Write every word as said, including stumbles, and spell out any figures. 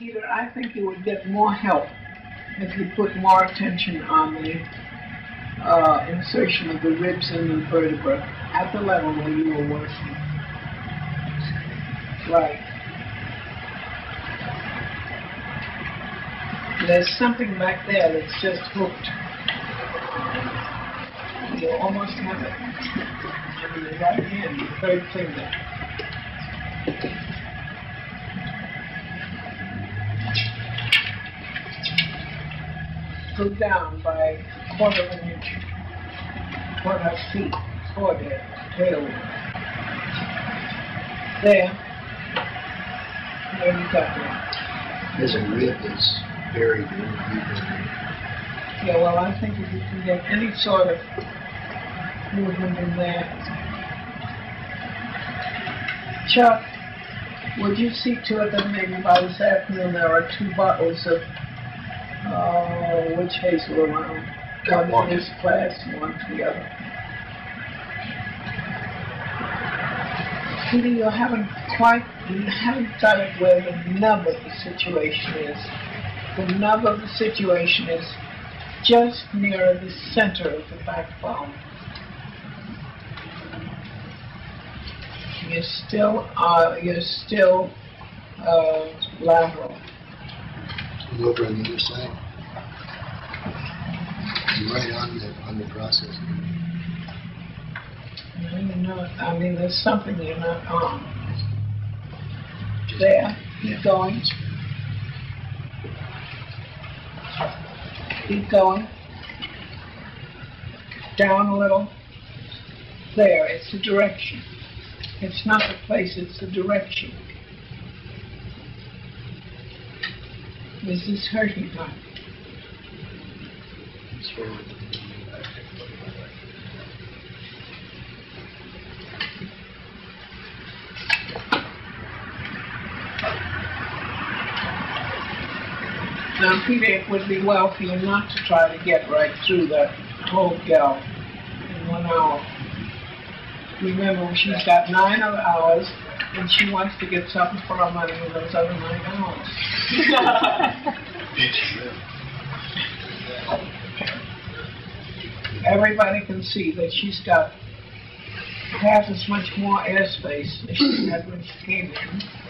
Peter, I think you would get more help if you put more attention on the uh, insertion of the ribs in the vertebra at the level where you were working. Right. There's something back there that's just hooked. You almost have it on your right hand, your third finger. Go down by a quarter of an inch, quarter of feet, toward it, tail. There. There you got it. There's a rib that's buried in the Yeah, well, I think if you can get any sort of movement in there. Chuck, would you see to it that maybe by this afternoon there are two bottles of uh, witch hazel around? Got one one. for this class and one for the other. Peter, you haven't quite, you haven't got it where the nub of the situation is. The nub of the situation is just near the center of the backbone. You're still, uh, you're still uh, lateral. I'm over on the other side. I'm right on the on the process. I don't know. I mean, there's something you're not on. There. Keep going. Keep going. Down a little. There. It's the direction. It's not the place, it's the direction. Is this hurting her? Now, Peter, it would be well for you not to try to get right through that whole gal in one hour. Remember, she's got nine other hours, and she wants to get something for her money in those other nine hours. Everybody can see that she's got half as much more airspace as she had when she came in.